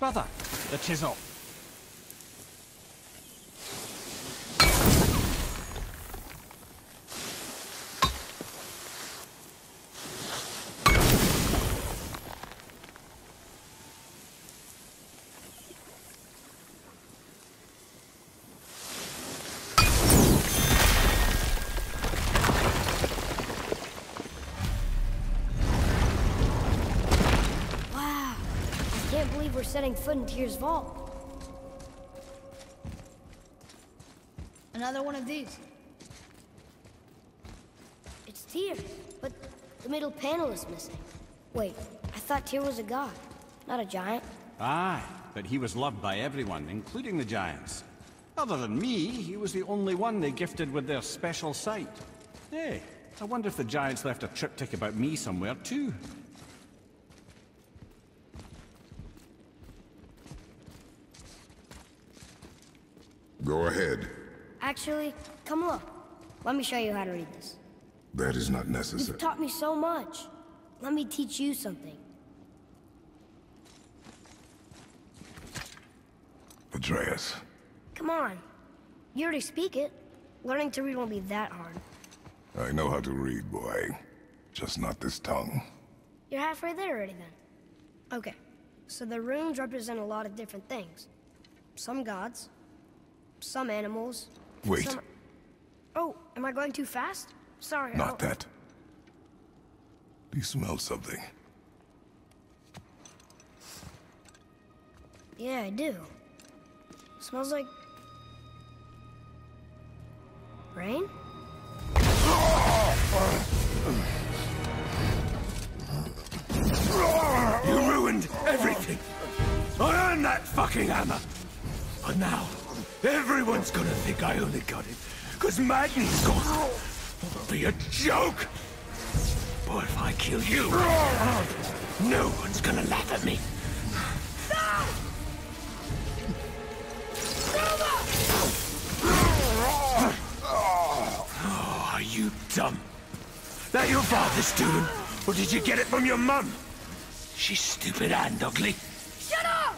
Brother, the chisel. Setting foot in Tyr's vault. Another one of these. It's Tyr, but the middle panel is missing. Wait, I thought Tyr was a god, not a giant. Aye, but he was loved by everyone, including the giants. Other than me, he was the only one they gifted with their special sight. Hey, I wonder if the giants left a triptych about me somewhere too. Go ahead. Actually, come look. Let me show you how to read this. That is not necessary. You've taught me so much. Let me teach you something. Atreus. Come on. You already speak it. Learning to read won't be that hard. I know how to read, boy. Just not this tongue. You're halfway there already then. Okay, so the runes represent a lot of different things. Some gods, some animals. Wait. Some... Oh, am I going too fast? Sorry. Not that. Do you smell something? Yeah, I do. Smells like... rain? You ruined everything! I earned that fucking hammer! But now, everyone's gonna think I only got it because Magni's gone. It'll be a joke! But if I kill you, no one's gonna laugh at me. Oh, are you dumb? That your father's doing? Or did you get it from your mum? She's stupid and ugly. Shut up!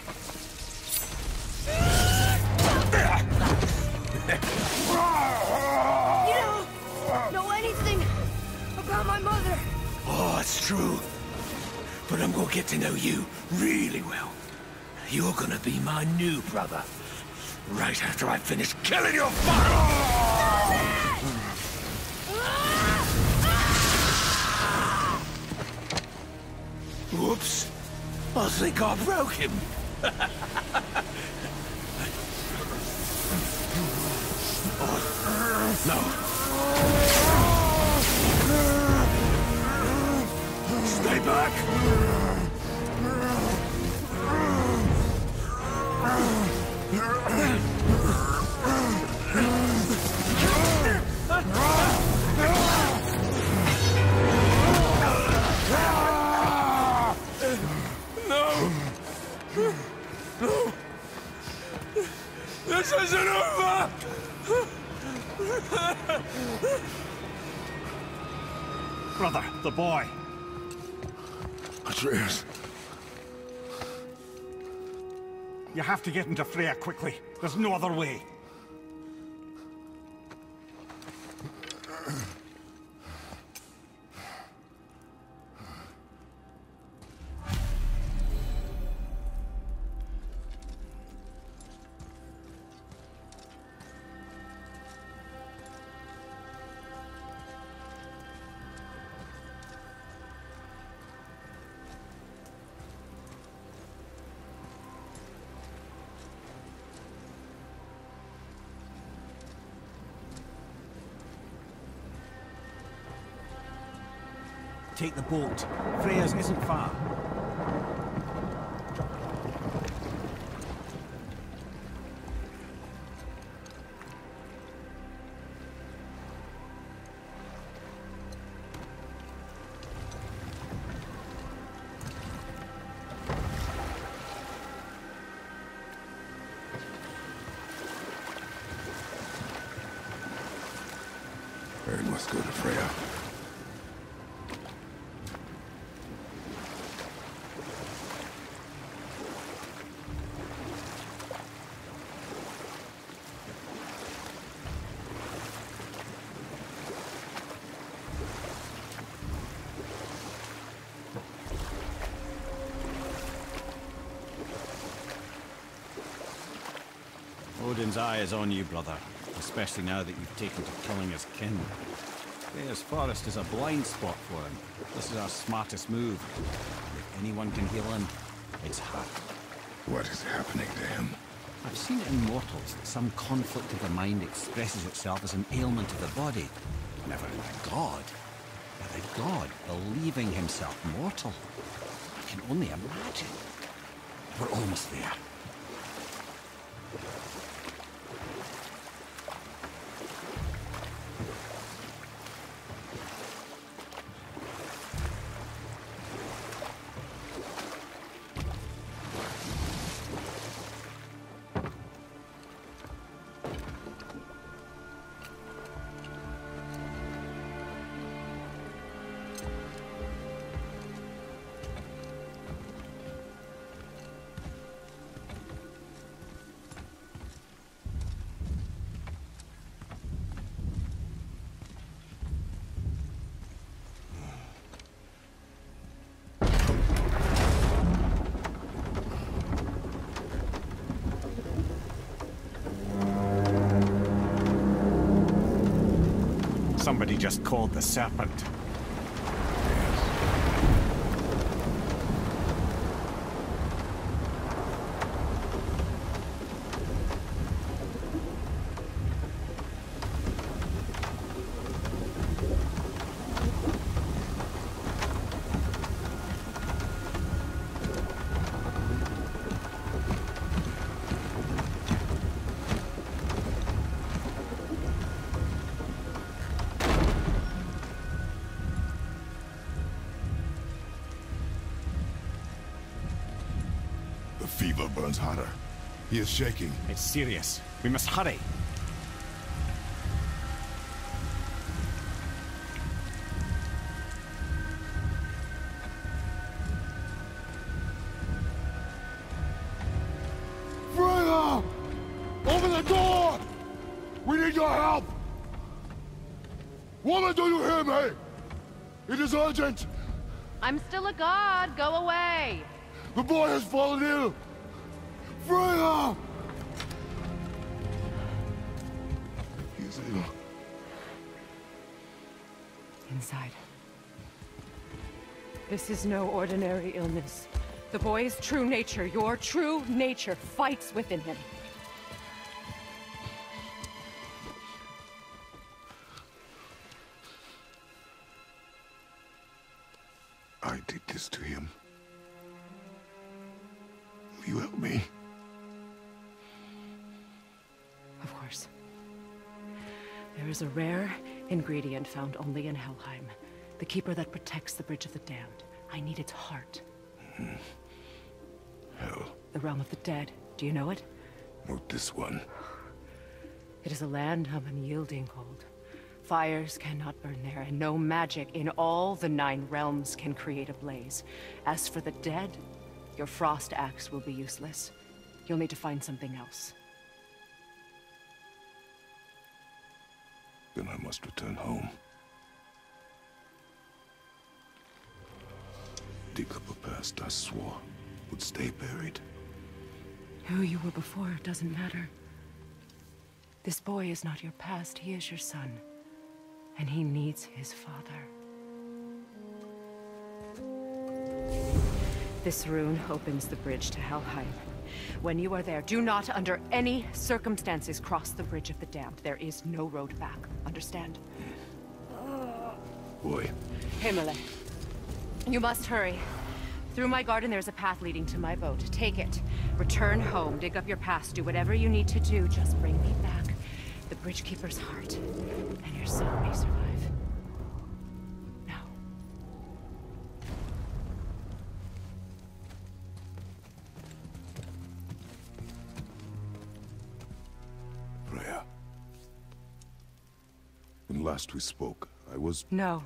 You don't know anything about my mother. Oh, it's true. But I'm gonna get to know you really well. You're gonna be my new brother. Right after I finish killing your father! Whoops. I think I broke him. No. Stay back! No! No! This isn't over! Brother, the boy. Atreus. You have to get into Freya quickly. There's no other way. Take the boat. Freya's isn't far. I must go to Freya. Odin's eye is on you, brother. Especially now that you've taken to killing his kin. Freya's forest is a blind spot for him. This is our smartest move. If anyone can heal him, it's her. What is happening to him? I've seen it in mortals that some conflict of the mind expresses itself as an ailment of the body. Never in a god. But a god believing himself mortal. I can only imagine. We're almost there. Somebody just called the serpent. The fever burns hotter. He is shaking. It's serious. We must hurry. Freya! Open the door! We need your help! Woman, do you hear me? It is urgent! I'm still a god. Go away. The boy has fallen ill! Freya! He is ill. Inside. This is no ordinary illness. The boy's true nature, your true nature, fights within him. I did this to him. Will you help me? Of course. There is a rare ingredient found only in Helheim. The keeper that protects the Bridge of the Damned. I need its heart. Hell. The realm of the dead. Do you know it? Not this one. It is a land of unyielding cold. Fires cannot burn there, and no magic in all the 9 realms can create a blaze. As for the dead, your frost axe will be useless. You'll need to find something else. Then I must return home. Dig up a past I swore would stay buried. Who you were before doesn't matter. This boy is not your past, he is your son. And he needs his father. This rune opens the bridge to Helheim. When you are there, do not under any circumstances cross the Bridge of the Damned. There is no road back. Understand? Boy. Himmele. You must hurry. Through my garden there's a path leading to my boat. Take it. Return home. Dig up your past. Do whatever you need to do. Just bring me back the Bridgekeeper's heart. And your son may survive. Now. Freya. When last we spoke, I was... No.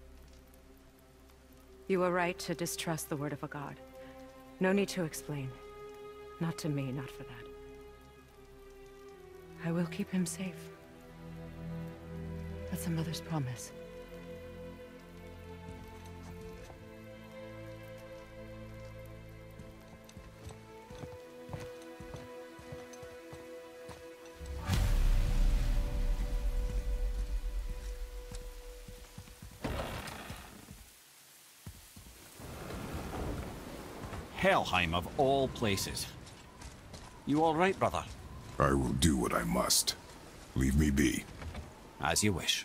You were right to distrust the word of a god. No need to explain. Not to me, not for that. I will keep him safe. That's a mother's promise. Helheim of all places. You all right, brother? I will do what I must. Leave me be. As you wish.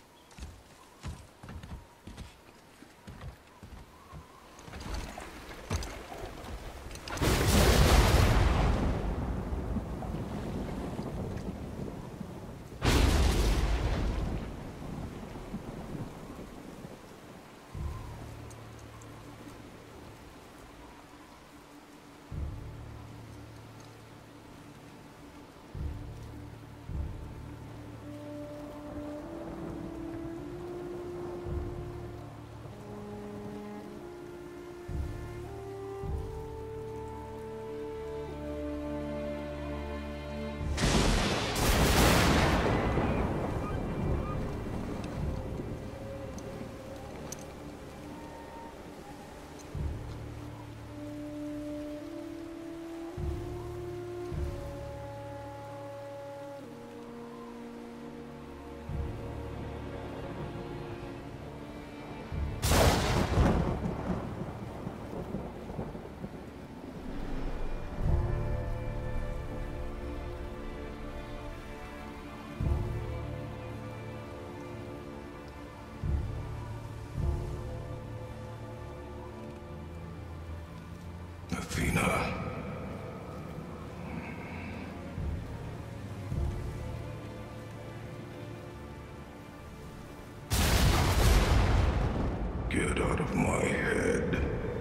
Athena. Get out of my head.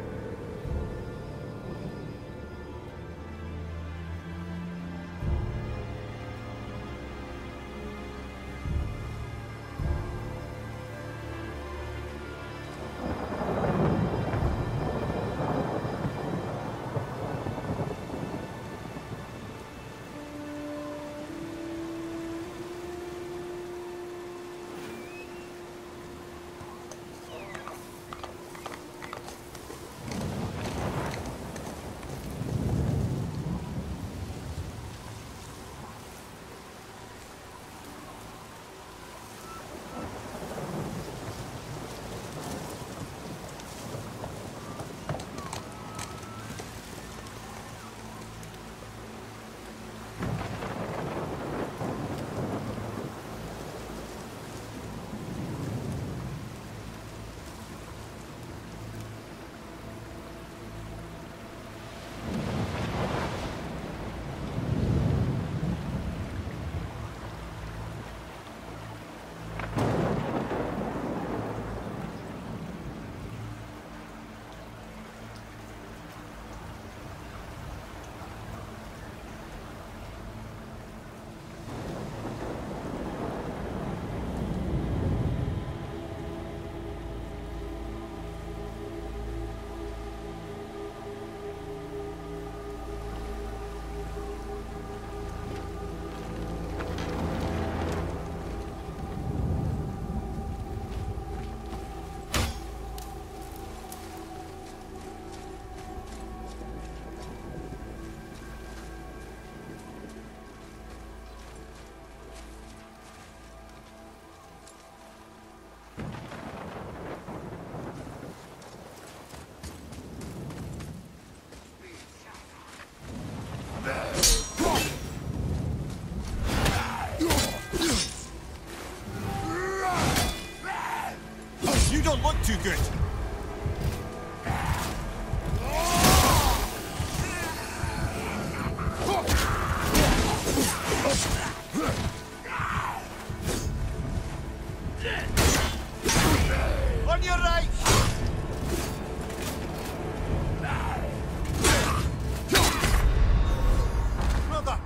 You don't look too good. On your right! Brother!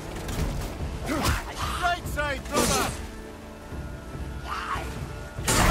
Right side, brother!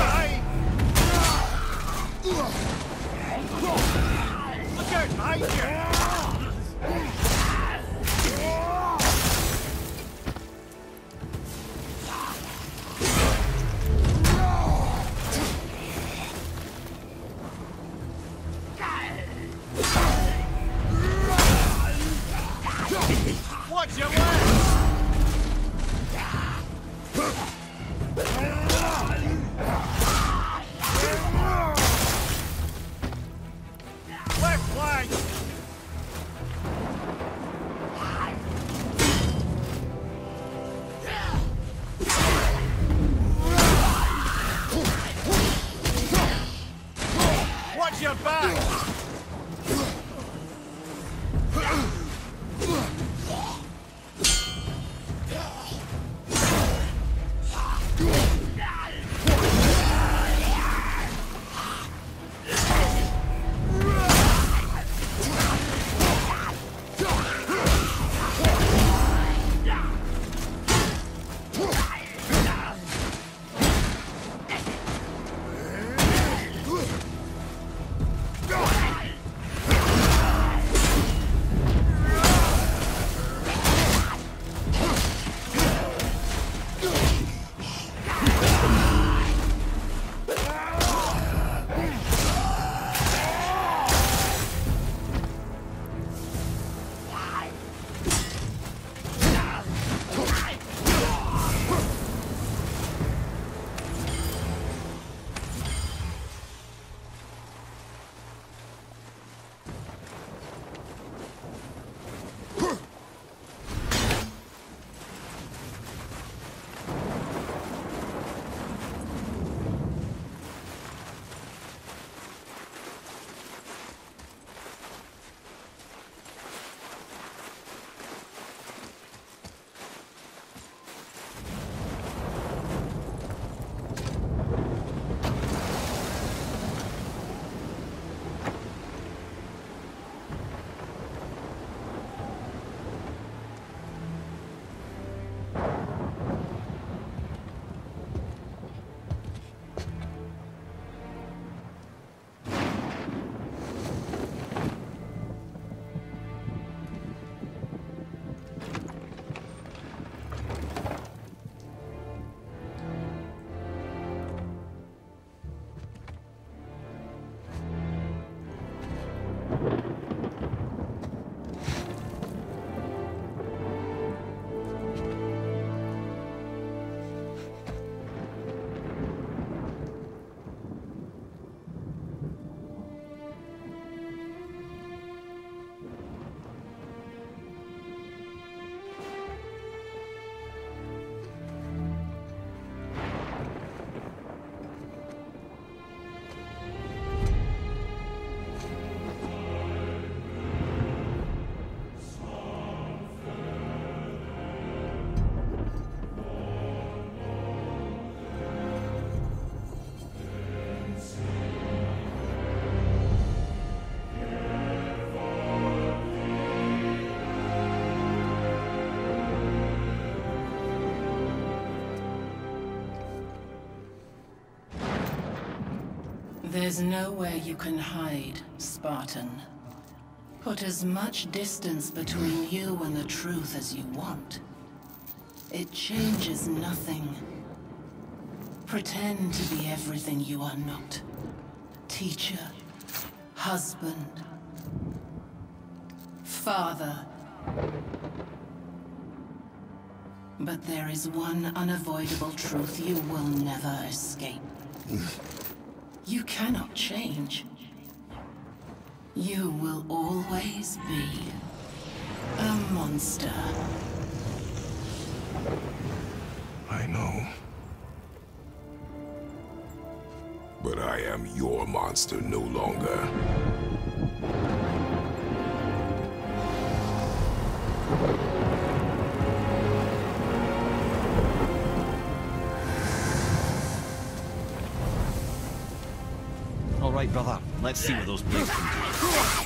There's nowhere you can hide, Spartan. Put as much distance between you and the truth as you want. It changes nothing. Pretend to be everything you are not. Teacher, husband, father. But there is one unavoidable truth you will never escape. You cannot change. You will always be a monster. I know. But I am your monster no longer. All right, brother. Let's see what those blades can do.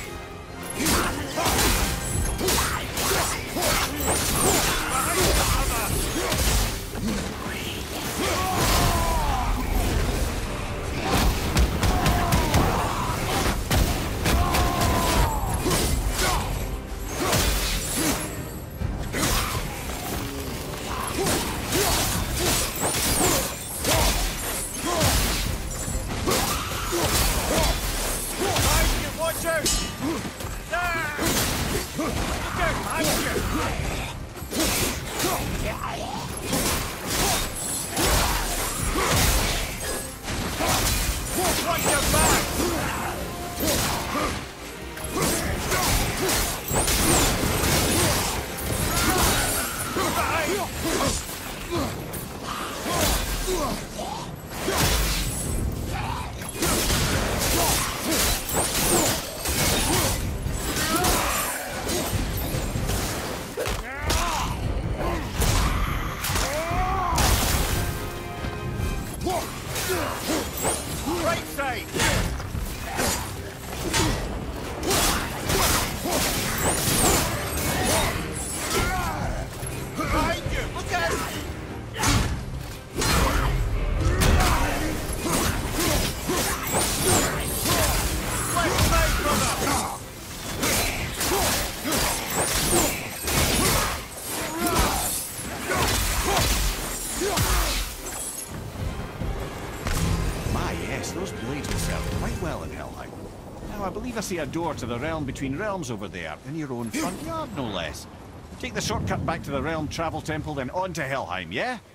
Those blades will serve quite well in Helheim. Now, I believe I see a door to the realm between realms over there, in your own front yard, no less. Take the shortcut back to the realm travel temple, then on to Helheim, yeah?